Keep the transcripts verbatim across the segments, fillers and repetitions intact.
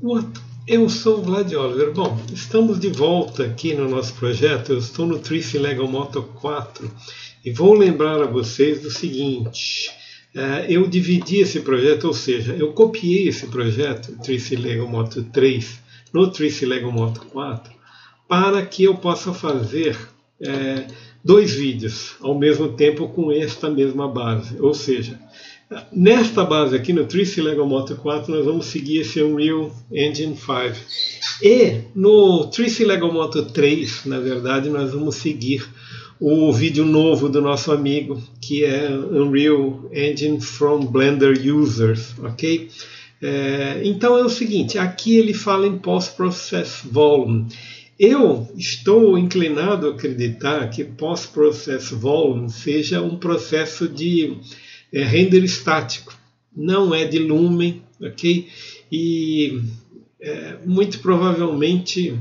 What? Eu sou o Vlad Oliver. Bom, estamos de volta aqui no nosso projeto. Eu estou no três C Lego Moto quatro e vou lembrar a vocês do seguinte. Uh, eu dividi esse projeto, ou seja, eu copiei esse projeto, três C Lego Moto três, no três C Lego Moto quatro, para que eu possa fazer uh, dois vídeos ao mesmo tempo com esta mesma base. Ou seja, nesta base aqui no três C Lego Moto quatro nós vamos seguir esse Unreal Engine cinco. E no três C Lego Moto três, na verdade, nós vamos seguir o vídeo novo do nosso amigo, que é Unreal Engine from Blender Users, ok? É, então é o seguinte, aqui ele fala em Post-Process Volume. Eu estou inclinado a acreditar que Post-Process Volume seja um processo de é, render estático, não é de lumen, ok? E é, muito provavelmente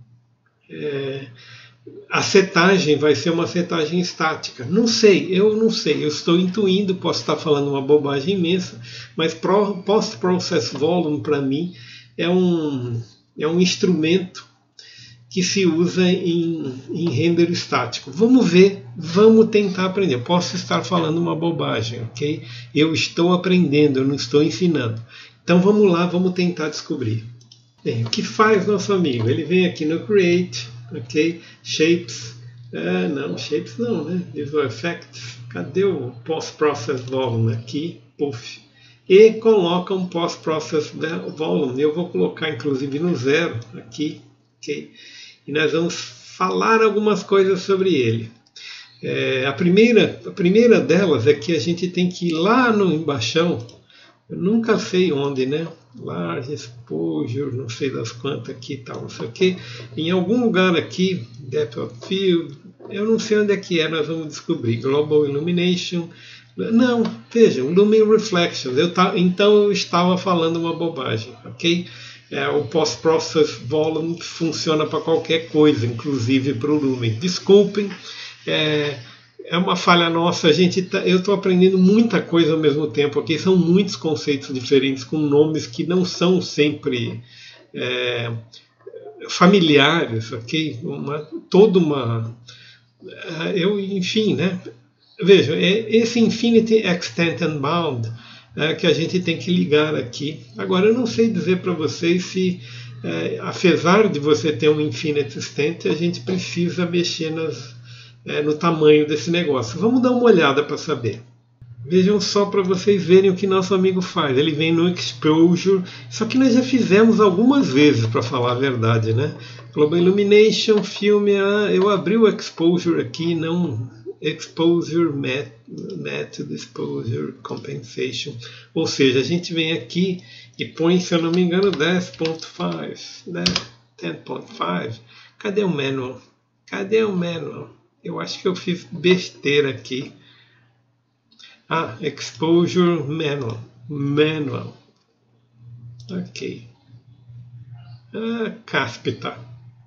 é, a setagem vai ser uma setagem estática. Não sei, eu não sei, eu estou intuindo, posso estar falando uma bobagem imensa, mas Post-Process Volume para mim é um, é um instrumento que se usa em, em render estático. Vamos ver, vamos tentar aprender. Eu posso estar falando uma bobagem, ok? Eu estou aprendendo, eu não estou ensinando. Então vamos lá, vamos tentar descobrir. Bem, o que faz nosso amigo? Ele vem aqui no Create, ok? Shapes, ah, não, Shapes não, né? Visual Effects, cadê o Post-Process Volume aqui? Puff. E coloca um Post-Process Volume. Eu vou colocar inclusive no zero aqui, ok? E nós vamos falar algumas coisas sobre ele. É, a, primeira, a primeira delas é que a gente tem que ir lá no embaixão, eu nunca sei onde, né? Large Exposure, não sei das quantas aqui e tal, não sei o que. Em algum lugar aqui, Depth of Field, eu não sei onde é que é, nós vamos descobrir. Global Illumination, não, vejam, Lumen Reflections, eu tá, então eu estava falando uma bobagem, ok? É, o Post-Process Volume funciona para qualquer coisa, inclusive para o Lumen. Desculpem, é, é uma falha nossa. A gente tá, eu estou aprendendo muita coisa ao mesmo tempo aqui. São muitos conceitos diferentes, com nomes que não são sempre é, familiares, ok? Uma, toda uma... Eu, enfim, né? Vejam, é, esse Infinity Extent and Bound, É, que a gente tem que ligar aqui. Agora, eu não sei dizer para vocês se, é, apesar de você ter um Infinite Extent, a gente precisa mexer nas, é, no tamanho desse negócio. Vamos dar uma olhada para saber. Vejam só para vocês verem o que nosso amigo faz. Ele vem no Exposure, só que nós já fizemos algumas vezes, para falar a verdade, né? Global Illumination, filme, ah, eu abri o Exposure aqui, não... Exposure Method, Exposure Compensation, ou seja, a gente vem aqui e põe, se eu não me engano, dez ponto cinco, dez ponto cinco. Cadê o manual? Cadê o manual? Eu acho que eu fiz besteira aqui. Ah, Exposure Manual, Manual. Ok. Ah, cáspita.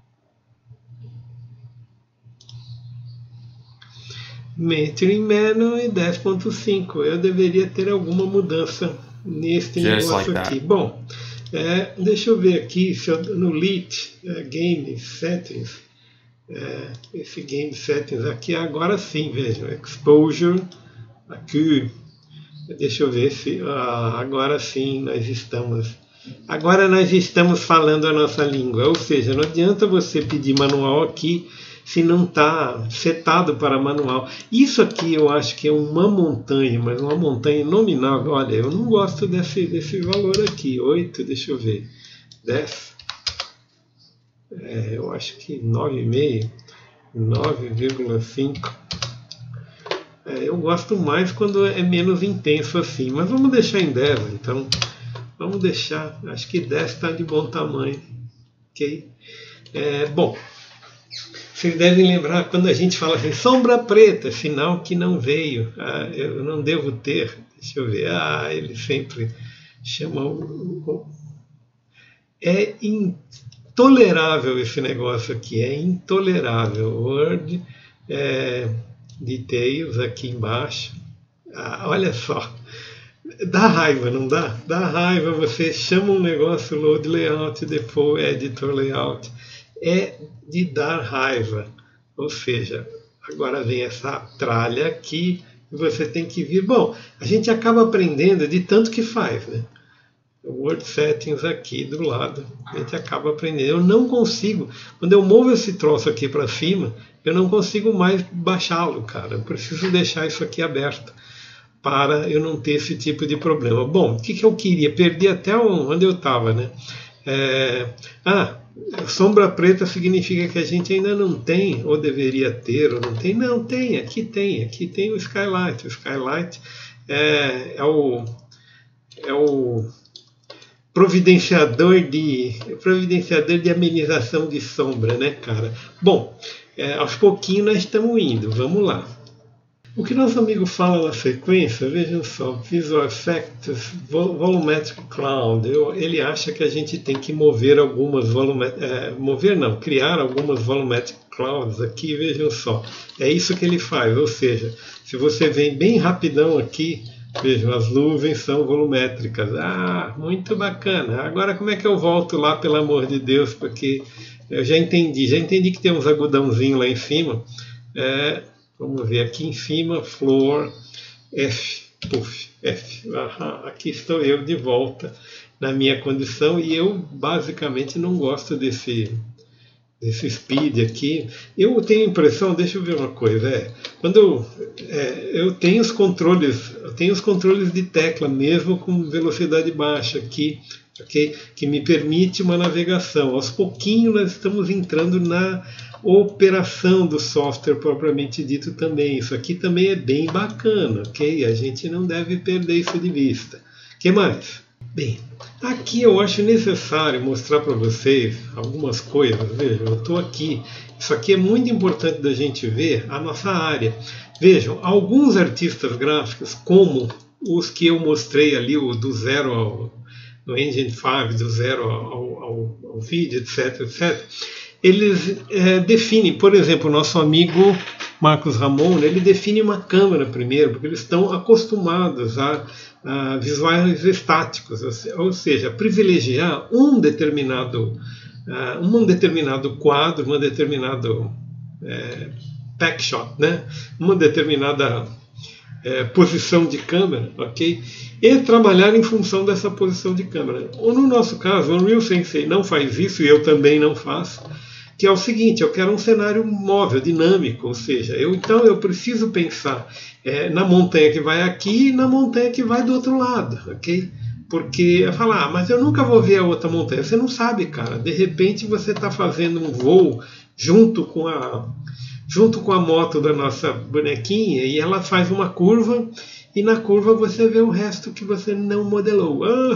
Metering Manual e dez ponto cinco. Eu deveria ter alguma mudança neste Just negócio like aqui. Bom, é, deixa eu ver aqui se eu, no Lit, é, Game Settings, é, esse Game Settings aqui, agora sim, vejam, Exposure, aqui, deixa eu ver se, ah, agora sim nós estamos, agora nós estamos falando a nossa língua, ou seja, não adianta você pedir manual aqui, se não está setado para manual. Isso aqui eu acho que é uma montanha, mas uma montanha nominal. Olha, eu não gosto desse, desse valor aqui. oito, deixa eu ver. dez. É, eu acho que nove vírgula cinco. nove vírgula cinco. É, eu gosto mais quando é menos intenso assim. Mas vamos deixar em dez, então. Vamos deixar. Acho que dez está de bom tamanho. Ok? É, bom. Vocês devem lembrar quando a gente fala assim, sombra preta, sinal que não veio. Ah, eu não devo ter. Deixa eu ver. Ah, ele sempre chama o... É intolerável esse negócio aqui. É intolerável. Word, é, details aqui embaixo. Ah, olha só. Dá raiva, não dá? Dá raiva, você chama um negócio load layout, depois editor layout. É de dar raiva. Ou seja, agora vem essa tralha aqui e você tem que vir. Bom, a gente acaba aprendendo de tanto que faz, né? Word Settings aqui do lado, a gente acaba aprendendo. Eu não consigo, quando eu movo esse troço aqui para cima, eu não consigo mais baixá-lo, cara. Eu preciso deixar isso aqui aberto para eu não ter esse tipo de problema. Bom, o que, que eu queria? Perdi até onde eu estava, né? É... Ah, sombra preta significa que a gente ainda não tem, ou deveria ter, ou não tem. Não, tem, aqui tem, aqui tem o Skylight. O Skylight é, é o... É o providenciador de providenciador de amenização de sombra, né, cara? Bom, é, aos pouquinhos nós estamos indo, vamos lá. O que nosso amigo fala na sequência, vejam só, Visual Effects, Volumetric Cloud. Eu, ele acha que a gente tem que mover algumas volumetric, é, mover não, criar algumas Volumetric Clouds aqui, vejam só. É isso que ele faz, ou seja, se você vem bem rapidão aqui, vejam, as nuvens são volumétricas. Ah, muito bacana. Agora como é que eu volto lá, pelo amor de Deus? Porque eu já entendi. Já entendi que tem uns algodãozinhos lá em cima. É, vamos ver aqui em cima. Floor. F. Puff. F. Aham, aqui estou eu de volta na minha condição. E eu basicamente não gosto desse... esse speed aqui. Eu tenho a impressão, deixa eu ver uma coisa, é, quando eu, é, eu tenho os controles, eu tenho os controles de tecla mesmo com velocidade baixa aqui, okay, que me permite uma navegação. Aos pouquinhos nós estamos entrando na operação do software propriamente dito também. Isso aqui também é bem bacana, ok? A gente não deve perder isso de vista. O que mais? Bem, aqui eu acho necessário mostrar para vocês algumas coisas. Vejam, eu estou aqui. Isso aqui é muito importante da gente ver a nossa área. Vejam, alguns artistas gráficos, como os que eu mostrei ali, o do zero ao no Engine cinco, do zero ao, ao, ao vídeo, etc, etcétera, eles é, definem, por exemplo, o nosso amigo Marcos Ramon, ele define uma câmera primeiro, porque eles estão acostumados a, a visuais estáticos, ou seja, privilegiar um determinado, uh, um determinado quadro, uma determinada é, backshot, né? Uma determinada é, posição de câmera, ok? E trabalhar em função dessa posição de câmera. Ou no nosso caso, o Unreal Sensei não faz isso, e eu também não faço, que é o seguinte: eu quero um cenário móvel, dinâmico, ou seja, eu, então eu preciso pensar é, na montanha que vai aqui e na montanha que vai do outro lado, ok? Porque eu falo, ah, mas eu nunca vou ver a outra montanha. Você não sabe, cara. De repente você está fazendo um voo junto com a junto com a moto da nossa bonequinha e ela faz uma curva e na curva você vê o resto que você não modelou.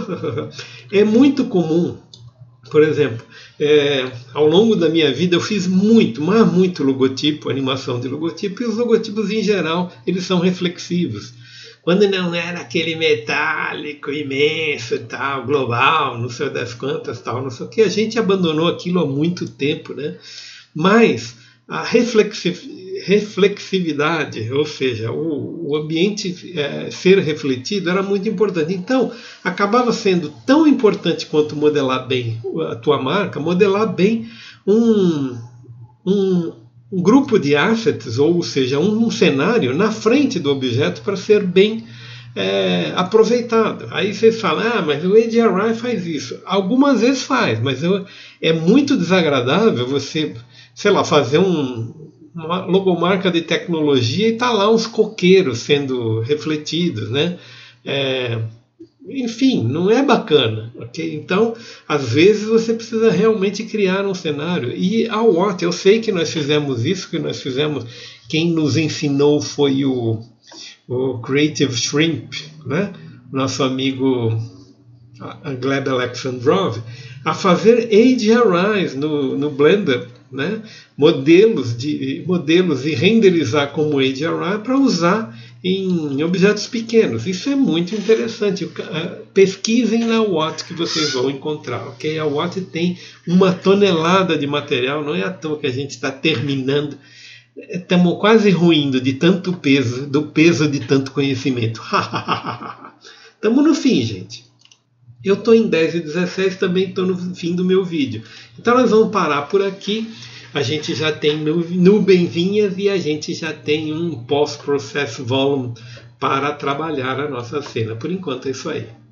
É muito comum. Por exemplo, é, ao longo da minha vida eu fiz muito, mas muito logotipo, animação de logotipo, e os logotipos em geral eles são reflexivos. Quando não era aquele metálico imenso, tal, global, não sei das quantas, tal, não sei o que, a gente abandonou aquilo há muito tempo, né? Mas a reflexividade, ou seja, o, o ambiente é, ser refletido era muito importante. Então, acabava sendo tão importante quanto modelar bem a tua marca, modelar bem um, um, um grupo de assets, ou seja, um, um cenário na frente do objeto para ser bem é, aproveitado. Aí vocês falam, ah, mas o A D R I faz isso. Algumas vezes faz, mas eu, é muito desagradável você, sei lá, fazer um, uma logomarca de tecnologia e tá lá uns coqueiros sendo refletidos, né? É, enfim, não é bacana, ok? Então, às vezes você precisa realmente criar um cenário. E a Watt, eu sei que nós fizemos isso, que nós fizemos, quem nos ensinou foi o, o Creative Shrimp, né? Nosso amigo Gleb Alexandrov, a fazer A D R Is no, no Blender, né? modelos, de, modelos e renderizar como A D R I para usar em objetos pequenos. Isso é muito interessante. Pesquisem na Watt que vocês vão encontrar, ok? A Watt tem uma tonelada de material, não é à toa que a gente está terminando, estamos quase ruindo de tanto peso, do peso de tanto conhecimento. Estamos no fim, gente. Eu estou em dez e dezesseis, também estou no fim do meu vídeo. Então nós vamos parar por aqui. A gente já tem nubenzinhas e a gente já tem um post-process volume para trabalhar a nossa cena. Por enquanto é isso aí.